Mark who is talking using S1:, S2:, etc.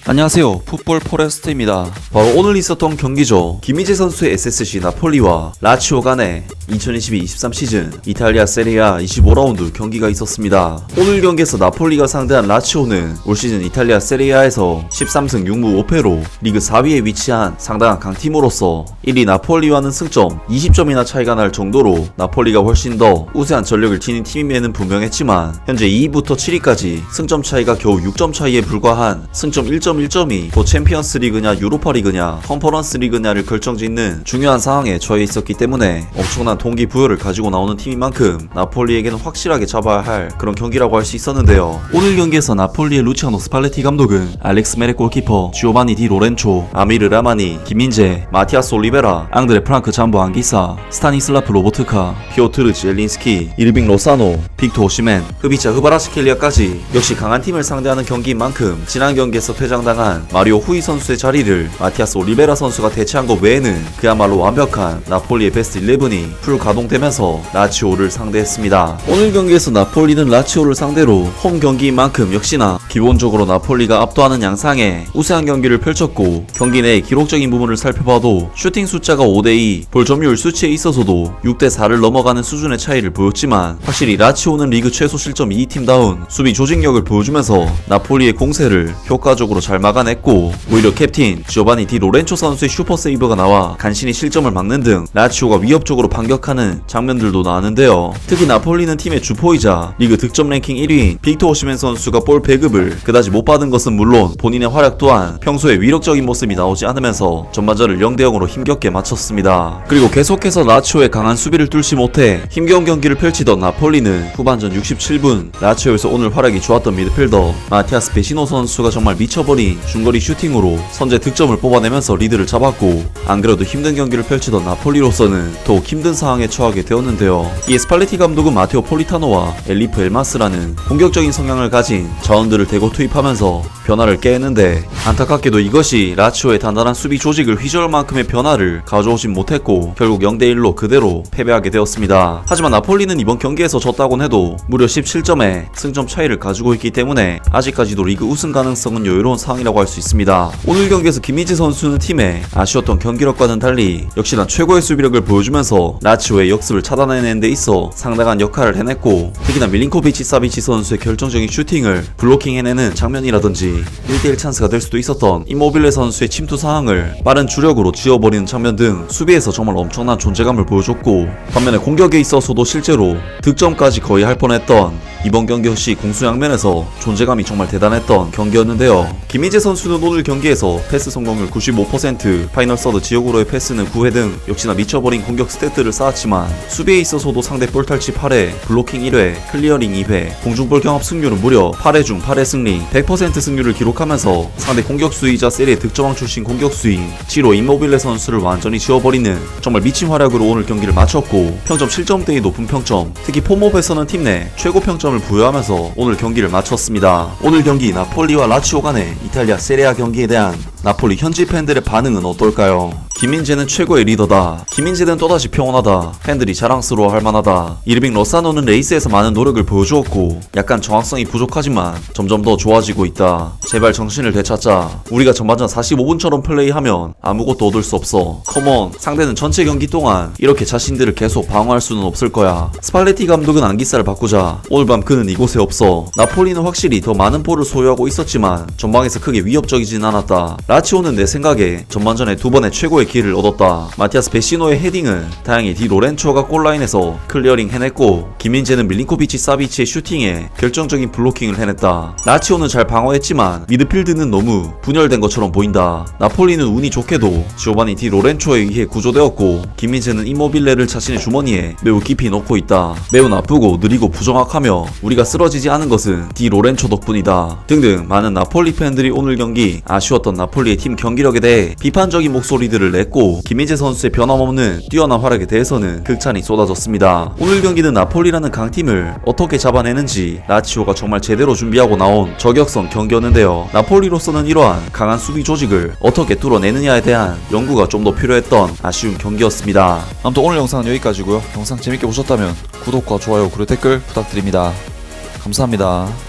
S1: 안녕하세요, 풋볼 포레스트입니다. 바로 오늘 있었던 경기죠. 김민재 선수의 SSC 나폴리와 라치오 간의 2022-23 시즌 이탈리아 세리아 25라운드 경기가 있었습니다. 오늘 경기에서 나폴리가 상대한 라치오는 올 시즌 이탈리아 세리아에서 13승 6무 5패로 리그 4위에 위치한 상당한 강팀으로서 1위 나폴리와는 승점 20점이나 차이가 날 정도로 나폴리가 훨씬 더 우세한 전력을 지닌 팀임에는 분명했지만 현재 2위부터 7위까지 승점 차이가 겨우 6점 차이에 불과한 승점 1.1점이 또 챔피언스 리그냐 유로파 리그냐 컨퍼런스 리그냐를 결정짓는 중요한 상황에 처해 있었기 때문에 엄청난 동기부여를 가지고 나오는 팀인 만큼 나폴리에게는 확실하게 잡아야 할 그런 경기라고 할 수 있었는데요. 오늘 경기에서 나폴리의 루치아노 스팔레티 감독은 알렉스 메레 골키퍼, 지오바니 디 로렌초, 아미르 라마니, 김민재, 마티아스 올리베라, 앙드레 프랑크 잠보 안기사, 스타니슬라프 로보트카, 피오트르 지엘린스키, 이르빙 로사노, 빅토 오시멘, 흐비차 흐바라시켈리아까지 역시 강한 팀을 상대하는 경기인 만큼 지난 경기에서 퇴장당한 마리오 후이 선수의 자리를 마티아스 올리베라 선수가 대체한 것 외에는 그야말로 완벽한 나폴리의 베스트 11이 풀 가동되면서 라치오를 상대했습니다. 오늘 경기에서 나폴리는 라치오를 상대로 홈 경기인 만큼 역시나 기본적으로 나폴리가 압도하는 양상에 우세한 경기를 펼쳤고, 경기 내 기록적인 부분을 살펴봐도 슈팅 숫자가 5대2, 볼 점유율 수치에 있어서도 6대4를 넘어가는 수준의 차이를 보였지만 확실히 라치오는 리그 최소 실점 2위팀다운 수비 조직력을 보여주면서 나폴리의 공세를 효과적으로 잘 막아냈고, 오히려 캡틴 지오바니 디 로렌초 선수의 슈퍼 세이브가 나와 간신히 실점을 막는 등 라치오가 위협적으로 반격하는 장면들도 나왔는데요. 특히 나폴리는 팀의 주포이자 리그 득점 랭킹 1위인 빅토 오시멘 선수가 볼 배급을 그다지 못 받은 것은 물론 본인의 활약 또한 평소에 위력적인 모습이 나오지 않으면서 전반전을 0대0으로 힘겹게 마쳤습니다. 그리고 계속해서 라치오의 강한 수비를 뚫지 못해 힘겨운 경기를 펼치던 나폴리는 후반전 67분 라치오에서 오늘 활약이 좋았던 미드필더 마티아스 베시노 선수가 정말 미쳐버린 중거리 슈팅으로 선제 득점을 뽑아내면서 리드를 잡았고, 안 그래도 힘든 경기를 펼치던 나폴리로서는 더욱 힘든 상황에 처하게 되었는데요. 이에 스팔레티 감독은 마테오 폴리타노와 엘리프 엘마스라는 공격적인 성향을 가진 자원들을 대거 투입하면서 변화를 깨했는데, 안타깝게도 이것이 라치오의 단단한 수비 조직을 휘저을 만큼의 변화를 가져오진 못했고 결국 0대1로 그대로 패배하게 되었습니다. 하지만 나폴리는 이번 경기에서 졌다곤 해도 무려 17점의 승점 차이를 가지고 있기 때문에 아직까지도 리그 우승 가능성은 여유로운 상황이라고 할 수 있습니다. 오늘 경기에서 김민재 선수는 팀의 아쉬웠던 경기력과는 달리 역시나 최고의 수비력을 보여주면서 라치오의 역습을 차단해내는 데 있어 상당한 역할을 해냈고, 특히나 밀린코비치 사비치 선수의 결정적인 슈팅을 블로킹해내는 장면이라든지 1대1 찬스가 될 수도 있었던 임모빌레 선수의 침투 상황을 빠른 주력으로 지워버리는 장면 등 수비에서 정말 엄청난 존재감을 보여줬고, 반면에 공격에 있어서도 실제로 득점까지 거의 할 뻔했던 이번 경기 역시 공수양면에서 존재감이 정말 대단했던 경기였는데요. 김민재 선수는 오늘 경기에서 패스 성공률 95%, 파이널 서드 지역으로의 패스는 9회 등 역시나 미쳐버린 공격 스탯들을 쌓았지만 수비에 있어서도 상대 볼 탈취 8회, 블로킹 1회, 클리어링 2회, 공중볼 경합 승률은 무려 8회 중 8회 승리, 100% 승률을 기록하면서 상대 공격수이자 세리의 득점왕 출신 공격수인 치로 임모빌레 선수를 완전히 지워버리는 정말 미친 활약으로 오늘 경기를 마쳤고, 평점 7점대의 높은 평점, 특히 폼업에서는 팀 내 최고 평점을 부여하면서 오늘 경기를 마쳤습니다. 오늘 경기 나폴리와 라치오 간의 이탈리아 세리아 경기에 대한 나폴리 현지 팬들의 반응은 어떨까요? 김민재는 최고의 리더다. 김민재는 또다시 평온하다. 팬들이 자랑스러워할 만하다. 이르빙 로사노는 레이스에서 많은 노력을 보여주었고 약간 정확성이 부족하지만 점점 더 좋아지고 있다. 제발 정신을 되찾자. 우리가 전반전 45분처럼 플레이하면 아무것도 얻을 수 없어. 컴온. 상대는 전체 경기 동안 이렇게 자신들을 계속 방어할 수는 없을 거야. 스팔레티 감독은 안기사를 바꾸자. 오늘 밤 그는 이곳에 없어. 나폴리는 확실히 더 많은 볼을 소유하고 있었지만 전방에서 크게 위협적이진 않았다. 라치오는 내 생각에 전반전에 두 번의 최고의 기회를 얻었다. 마티아스 베시노의 헤딩은 다행히 디 로렌초가 골라인에서 클리어링 해냈고, 김민재는 밀린코비치 사비치의 슈팅에 결정적인 블로킹을 해냈다. 라치오는 잘 방어했지만 미드필드는 너무 분열된 것처럼 보인다. 나폴리는 운이 좋게도 지오바니 디 로렌초에 의해 구조되었고, 김민재는 임모빌레를 자신의 주머니에 매우 깊이 넣고 있다. 매우 나쁘고 느리고 부정확하며 우리가 쓰러지지 않은 것은 디 로렌초 덕분이다. 등등 많은 나폴리 팬들이 오늘 경기 아쉬웠던 나폴리의 팀 경기력에 대해 비판적인 목소리들을 냈고, 김민재 선수의 변함없는 뛰어난 활약에 대해서는 극찬이 쏟아졌습니다. 오늘 경기는 나폴리라는 강팀을 어떻게 잡아내는지 라치오가 정말 제대로 준비하고 나온 저격성 경기였는데요. 나폴리로서는 이러한 강한 수비 조직을 어떻게 뚫어내느냐에 대한 연구가 좀 더 필요했던 아쉬운 경기였습니다.
S2: 아무튼 오늘 영상은 여기까지고요. 영상 재밌게 보셨다면 구독과 좋아요 그리고 댓글 부탁드립니다. 감사합니다.